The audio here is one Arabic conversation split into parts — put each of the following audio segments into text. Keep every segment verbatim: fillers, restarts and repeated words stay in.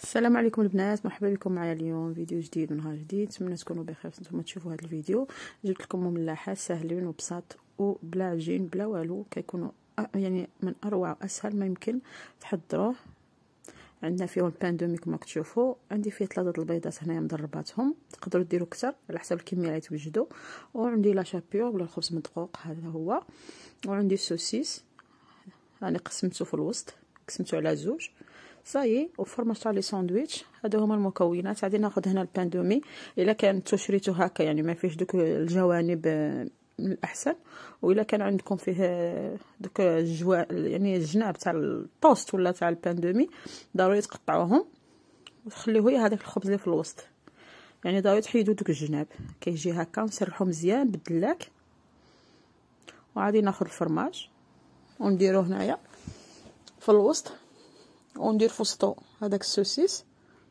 السلام عليكم البنات، مرحبا بكم معايا اليوم فيديو جديد ونهار جديد. نتمنى تكونوا بخير. نتوما تشوفوا هذا الفيديو جبت لكم مملحات ساهلين وبساط وبلا عجين بلا والو، كيكونوا يعني من اروع واسهل ما يمكن تحضروه. عندنا فيهم البان دومي كما كتشوفوا، عندي فيه ثلاثه البيضات هنايا مضرباتهم، تقدروا ديروا اكثر على حسب الكميه اللي توجدوا. وعندي لا شابيور ولا الخبز مدقوق هذا هو، وعندي السوسيس راني قسمته في الوسط، قسمته على زوج صايي، وفرماج تاع لي ساندويتش. هادو هما المكونات. غادي ناخذ هنا البان دومي، الا كان نتو شريتو هكا يعني ما فيهش دوك الجوانب من الاحسن، والا كان عندكم فيه دوك الجوا يعني الجناب تاع الطوست ولا تاع البان دومي، ضروري تقطعوهم وتخليوه هذاك الخبز اللي في الوسط، يعني ضروري تحيدوا دوك الجناب. كيجي هكا نسرحوه مزيان بالدلاك. وغادي ناخذ الفرماج ونديروه هنايا في الوسط، وندير في وسطو هذاك السوسيس.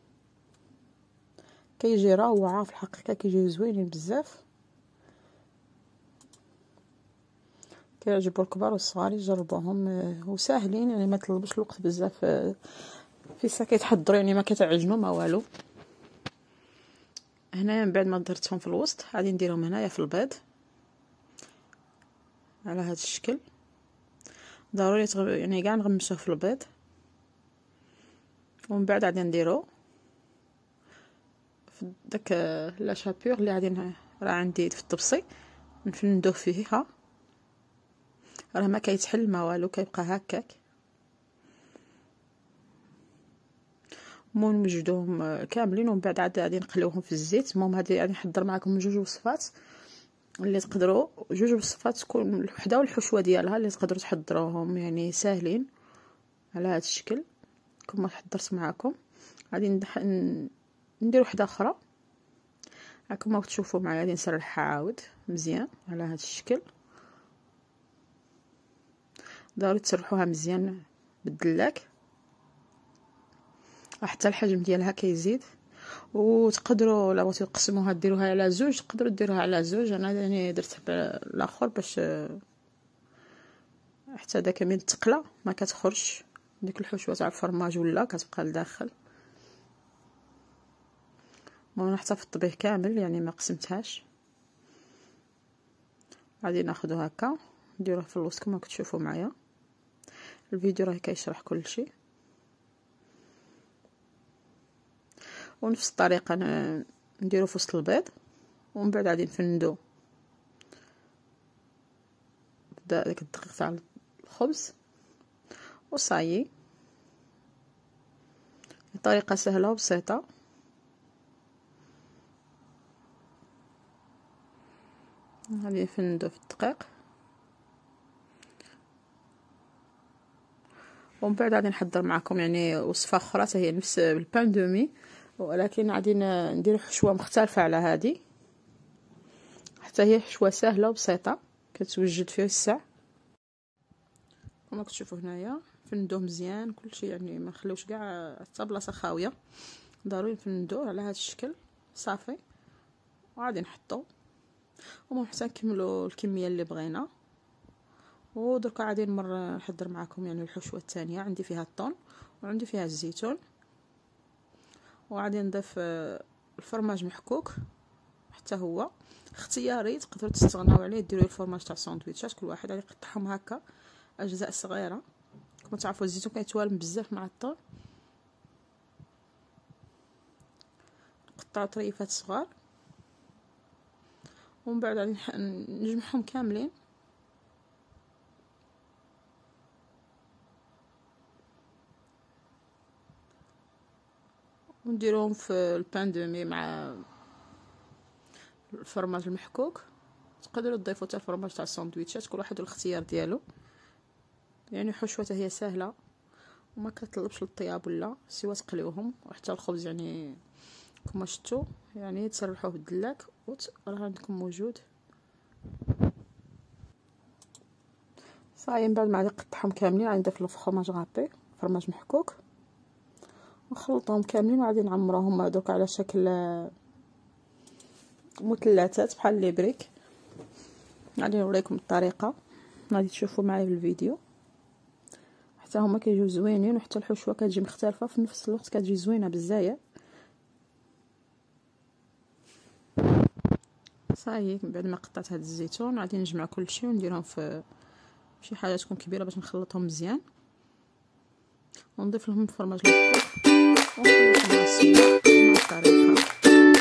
كيجي روعه في الحقيقه، كيجيو زوينين بزاف، كيعجبوا الكبار والصغار يجربوهم، وساهلين يعني ما طلبوش الوقت بزاف في سا كيتحضروا، يعني ما كتعجنوا ما والو. هنايا من بعد ما درتهم في الوسط غادي نديرهم هنايا في البيض على هذا الشكل. ضروري تغ... يعني كاع نغمسوه في البيض، ومن بعد غادي نديرو في داك لا شابيور اللي غادي راه عندي في الطبسي نفندوه فيها. راه ما كيتحل ما والو، كيبقى هكاك. المهم نوجدوهم كاملين ومن بعد عاد غادي نقليوهم في الزيت. المهم هذه غادي نحضر معكم جوج وصفات اللي تقدروا، جوج وصفات تكون الوحده والحشوه ديالها اللي تقدروا تحضروهم، يعني ساهلين على هذا الشكل كما حضرت معكم. غادي ندير وحده اخرى كما تشوفوا معايا. غادي نسرحها عاود مزيان على هذا الشكل. ضروري تسرحوها مزيان بالدلاك حتى الحجم ديالها كيزيد. وتقدروا لو بغيتو تقسموها ديروها على زوج، تقدروا ديروها على زوج. انا يعني درت الاخر باش حتى داك من التقله ما كتخرجش ديك الحشوه تاع الفرماج ولا كتبقى لداخل. المهم حتى في الطبيخ كامل يعني ما قسمتهاش. غادي ناخذو هكا نديروه في الوسط كما كتشوفوا معايا. الفيديو راه كيشرح كل شيء. ونفس الطريقه نديرو في وسط البيض، ومن بعد غادي نفندو بدا داك الدقيق تاع الخبز وصايي. طريقه سهله وبسيطه. غادي نفندو في الدقيق، ومن بعد غادي نحضر معكم يعني وصفه اخرى هي نفس البان دومي، ولكن غادي نديرو حشوه مختلفه على هذه، حتى هي حشوه سهله وبسيطه كتوجد فيه الساع كما كتشوفوا هنايا. فندوه مزيان كلشي، يعني ما نخليوش كاع حتى بلاصه خاويه، ضروري نفندوه على هذا الشكل صافي. وغادي نحطو ومهم حتى نكملوا الكميه اللي بغينا. ودركا غادي نمر نحضر معكم يعني الحشوه الثانيه. عندي فيها الطون وعندي فيها الزيتون، وغادي نضيف الفرماج محكوك حتى هو اختياري، تقدروا تستغناو عليه ديروا الفرماج تاع الساندويتشات. كل واحد غادي يقطعهم هكا اجزاء صغيره. كما تعرفوا الزيتون كيتوالم بزاف مع الطون. نقطعوا طريفات صغار، ومن بعد غادي نجمعهم كاملين ونديروهم في البان دومي مع الفرماج المحكوك. تقدروا تضيفوا حتى الفرماج تاع الساندويتشات، كل واحد والاختيار ديالو. يعني حشوته هي سهله وما كتطلبش الطياب ولا سوا تقليوهم. وحتى الخبز يعني كما شفتوا يعني تسرحوه بالدلاك وراه عندكم موجود صايي. من بعد ما غادي نقطعهم كاملين غادي نضيف الفرماج غابي فرماج محكوك ونخلطهم كاملين. وغادي نعمروهم دوك على شكل مثلثات بحال لي بريك. غادي نوريكم الطريقه، غادي تشوفوا معايا في الفيديو حتى هما كيجيو زوينين، وحتى الحشوه كتجي مختلفه في نفس الوقت كتجي زوينه بزاف. صايي من بعد ما قطعت هاد الزيتون غادي نجمع كلشي ونديرهم في شي حاجه تكون كبيره باش نخلطهم مزيان، ونضيف لهم الفرماج الكوك ونخلطهم مع السمنه بنفس الطريقه.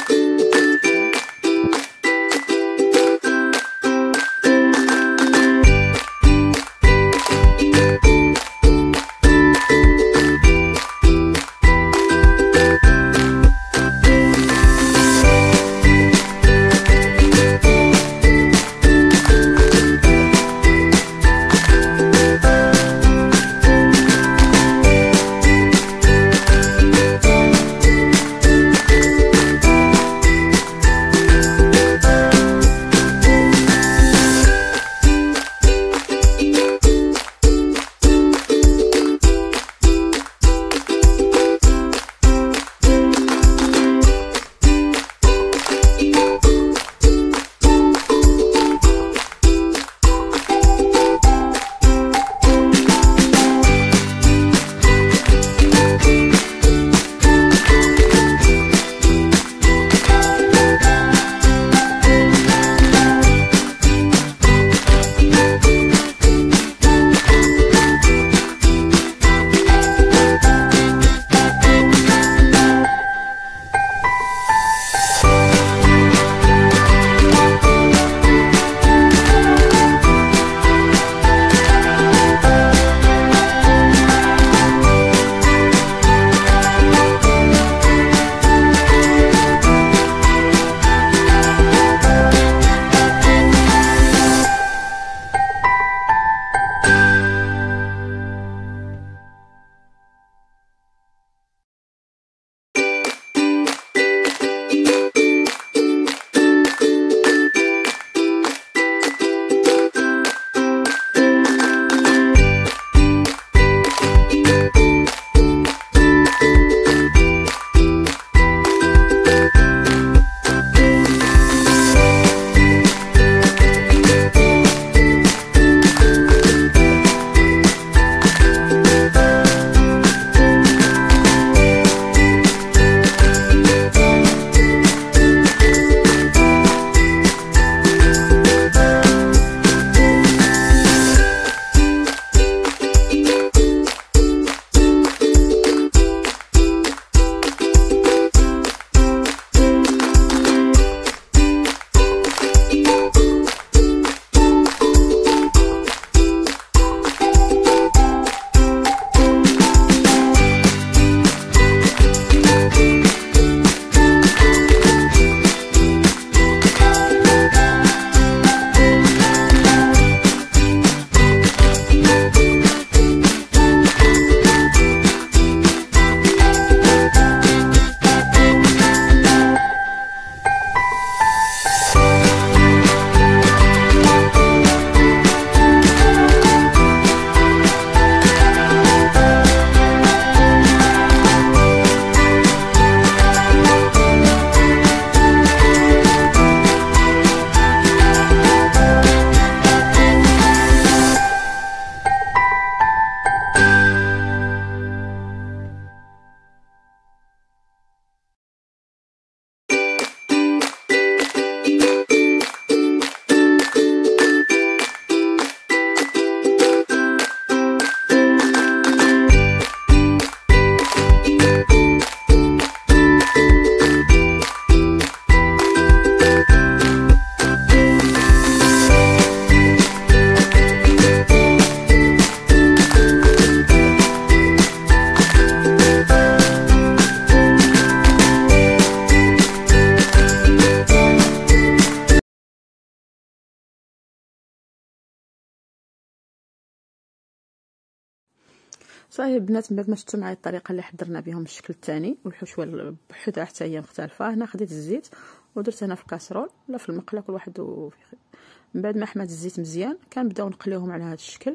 صافي البنات، من بعد ما شفتوا معايا الطريقه اللي حضرنا بهم الشكل الثاني والحشوه بحدها حتى هي مختلفه، هنا خديت الزيت ودرت هنا في الكاسرول ولا في المقله كل واحد وفي. من بعد ما حمات الزيت مزيان كنبداو نقليوهم على هذا الشكل،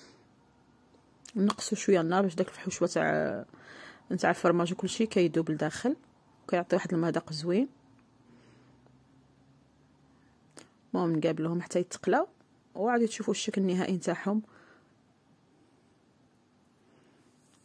نقصوا شويه النار باش داك الحشوه تاع نتاع الفرماج وكلشي كيذوب لداخل وكيعطي واحد المذاق زوين. المهم نقابلهم حتى يتقلاو وغادي تشوفوا الشكل النهائي نتاعهم.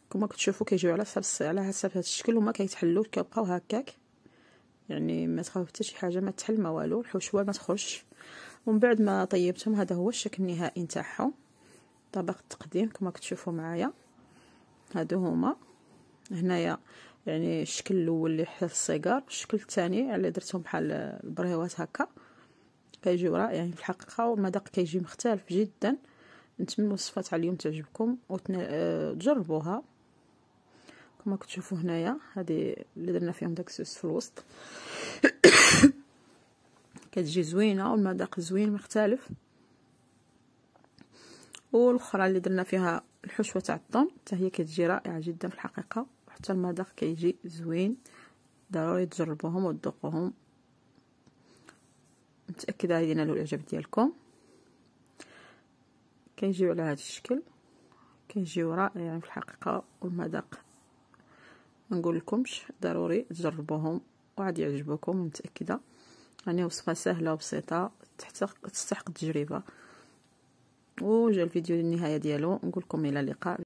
كما كتشوفوا كيجيو على حسب على حسب هذا الشكل، وما كيتحلوا كيبقاو هكاك، يعني ما تخاف حتى شي حاجه ما تحل ما والو، الحشوه ما تخرجش. ومن بعد ما طيبتهم هذا هو الشكل النهائي نتاعهم. طبق التقديم كما كتشوفوا معايا، هادو هما هنايا يعني الشكل الاول اللي حدا الصيقار، والشكل الثاني اللي درتهم بحال البريوات هكا، كيجيو رائعين في الحقيقه، والمذاق كيجي مختلف جدا. نتمنى الوصفات على اليوم تعجبكم وتجربوها. كما كتشوفوا هنايا هذه اللي درنا فيهم داك السوس في الوسط كتجي زوينه والمذاق زوين مختلف. والاخرى اللي درنا فيها الحشوه تاع الطون حتى هي كتجي رائعه جدا في الحقيقه، وحتى المذاق كيجي زوين. ضروري تجربوهم وتذوقوهم، متاكده غادي ينالوا الاعجاب ديالكم. كيجيو على هذا الشكل، كيجيو رائعين في الحقيقه، والمذاق ما نقول لكمش، ضروري تجربوهم وغادي يعجبوكم متاكده. يعني وصفه سهله وبسيطه تستحق التجربه. وجا الفيديو للنهايه ديالو، نقول لكم الى اللقاء.